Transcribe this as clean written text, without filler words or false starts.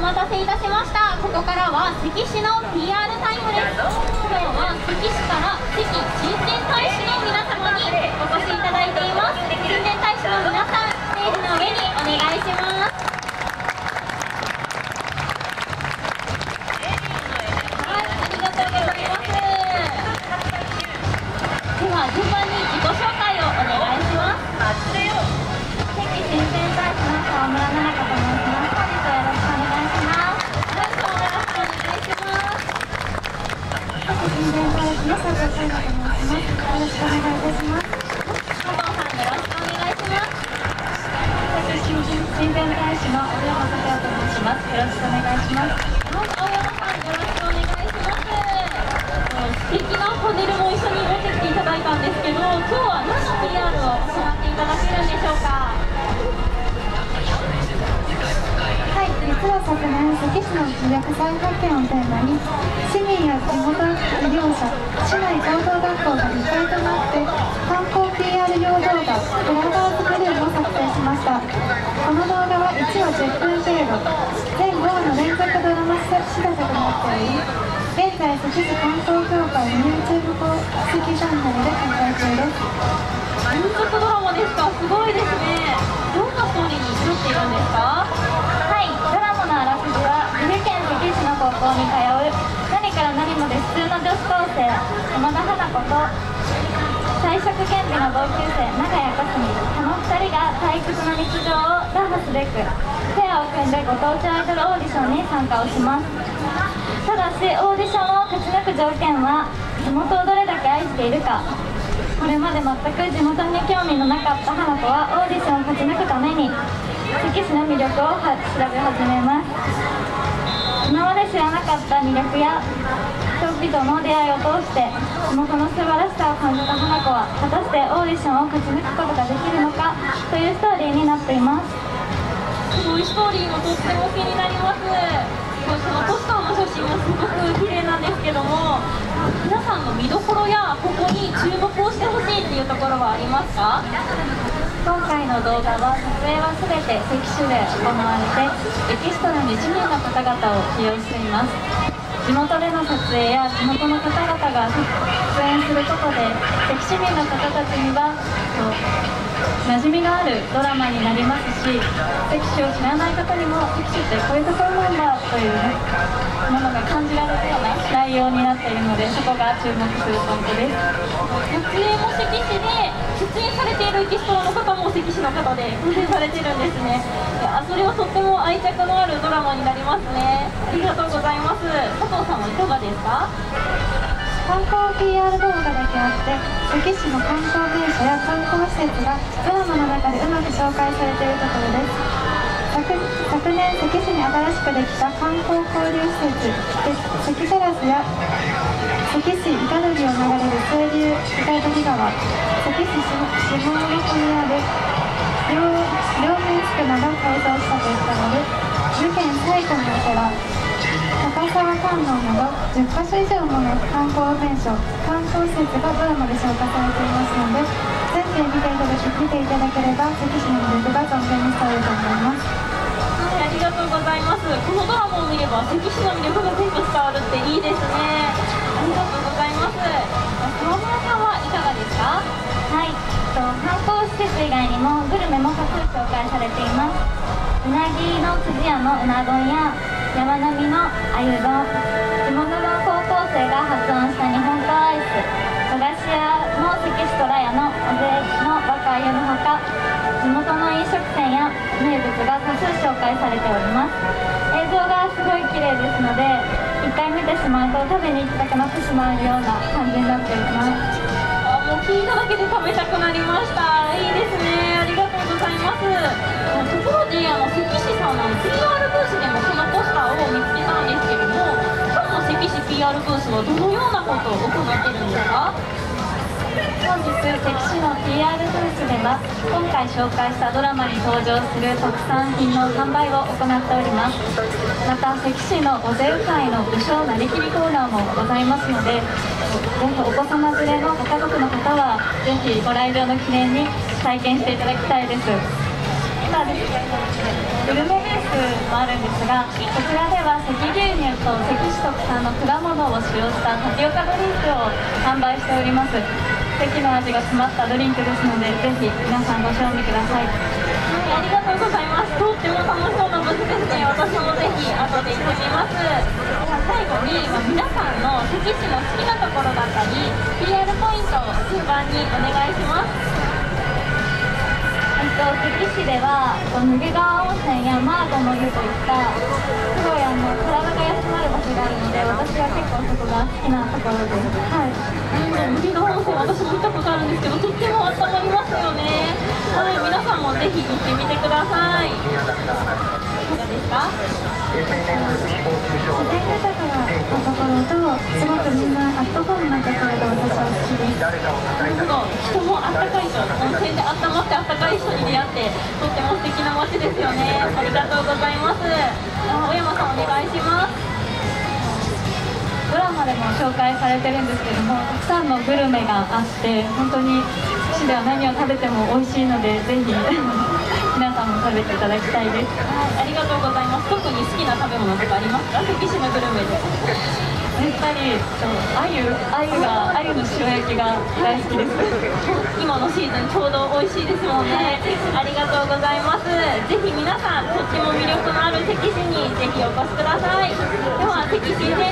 待たせいたしました。ここからは関市の PR タイムです。今日は関市から関親善大使の皆様にお越しいただいています。親善大使の皆さん、ステージの上にお願いします。はい、ありがとうございます。では順番に自己紹介をお願いします。関親善大使の川村奈々香と申します。本日はよろしくお願いします。よろしくお願いします。親善大使の佐藤さんと申します。よろしくお願いいたします。佐藤さん、よろしくお願いします。親善大使の小山咲也と申します。よろしくお願いします。はい、小山さん、よろしくお願いします。素敵なパネルも一緒に持ってきていただいたんですけど、今日は何の PR を行っていただけるんでしょうか。 はい、実は昨年、関市の魅力再発見をテーマに、市民や地元医療者、市内合同学校が一体となって、観光 PR 用動画、ブラガーズブルーを作成しました。この動画は1話10分程度、全5話の連続ドラマ仕立てとなっており、現在、関市観光協会の YouTube 公式チャンネルで公開中です。 連続ドラマですか、すごいですね。どんなストーリーになっているんですか。 はい、ドラマのあらすじは岐阜県関市の高校に通う何から何まで普通の女子高生山田花子と才色兼備の同級生長屋かすみ、この2人が退屈な日常を打破すべくペアを組んでご当地アイドルオーディションに参加をします。ただしオーディションを勝ち抜く条件は地元をどれだけ愛しているか。これまで全く地元に興味のなかった花子はオーディションを勝ち抜くために関市の魅力を調べ始めます。今まで知らなかった魅力や人々の出会いを通して地元の素晴らしさを感じた花子は果たしてオーディションを勝ち抜くことができるのかというストーリーになっています。 すごいストーリーもとっても気になります。そのポスターの写真もすごく綺麗なんですけども、皆さんの見どころやここに注目をしてほしいっていうところはありますか。 今回の動画は撮影は全て関市で行われてエキストラに1名の方々を起用しています。地元での撮影や地元の方々が出演することで関市民の方たちには馴染みのあるドラマになりますし、関市を知らない方にも関市ってこういうところなんだというものが感じられるような内容になっているので、そこが注目するポイントです。 撮影も関市で出演されているエキストラの方も関市の方で出演されているんですね。いや、それはとっても愛着のあるドラマになりますね。ありがとうございます。佐藤さんはいかがですか。 観光 PR 動画だけあって関市の観光名所や観光施設がドラマの中でうまく紹介されているところです。昨年関市に新しくできた観光交流施設関テラスや関市伊賀野木を流れる清流伊賀滝川、関市下村にある両面宿儺が改造したといったので、湯県最古のお寺高沢観音など10カ所以上もの観光名所、観光施設がドラマで紹介されていますので、全編見ていただければ関市の魅力が存分に伝わると思います。 はい、ありがとうございます。このドラマを見れば関市の魅力が全部伝わるっていいですね。ありがとうございます。川村さんはいかがですか。 はい、観光施設以外にもグルメも多数紹介されています。うなぎの辻屋のうな丼や山並みのあゆ丼、地元の高校生が発案した日本刀アイス、和菓子屋の関市虎屋のおぜの若あゆのほか、地元の飲食店や名物が多数紹介されております。映像がすごい綺麗ですので、一回見てしまうと食べに行きたくなってしまうような感じになっております。 もう聞いただけで食べたくなりました。いいですね。ありがとうございます。ところで関市さんの PR ブースでもこのポスターを見つけたんですけれども、今日の関市 PR ブースはどのようなことを行っているんですか。 本日関市の PR ブースでは今回紹介したドラマに登場する特産品の販売を行っております。また関市のおぜうかいの武将なりきりコーナーもございますので、ぜひお子様連れのご家族の方はぜひご来場の記念に体験していただきたいです。 ターです。グルメブースもあるんですが、こちらでは関牛乳と関市特産の果物を使用したタピオカドリンクを販売しております。関の味が詰まったドリンクですので、ぜひ皆さんご賞味ください。 はい、ありがとうございます。とっても楽しそうなブースですね。私もぜひ後で行ってみます。最後に、皆さんの関市の好きなところだったり PR ポイントを順番にお願いします。 関市では脱川温泉やマーゴの湯といったすごい体が休まる場所があるので、私は結構そこが好きなところです。はい。 脱川温泉、私も見たことあるんですけど、とっても温まりますよね。はい、皆さんもぜひ行ってみてください。いかがですか？ 自然豊かなところと、すごくみんなアットホームなところが私は好きです。 なるほど、人もあったかい人、温泉で温まってあったかい人に出会って、とっても素敵な街ですよね。ありがとうございます。小山さん、お願いします。 ドラマでも紹介されてるんですけども、たくさんのグルメがあって、本当に市では何を食べても美味しいので、ぜひ皆さんも食べていただきたいです。 はい、ありがとうございます。特に好きな食べ物とかありますか？関市のグルメで。 やっぱり鮎の塩焼きが大好きです。 今のシーズンちょうど美味しいですもんね。ありがとうございます。ぜひ皆さん、とっても魅力のある関市にぜひお越しください。では関市